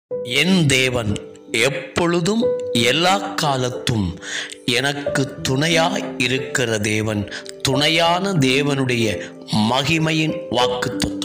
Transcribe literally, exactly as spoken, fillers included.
என் தேவன் எப்பொழுதும் எல்லா காலத்தும் எனக்கு துணையாய் இருக்கிற தேவன். துணையான தேவனுடைய மகிமையின் வாக்குத்தத்தம்.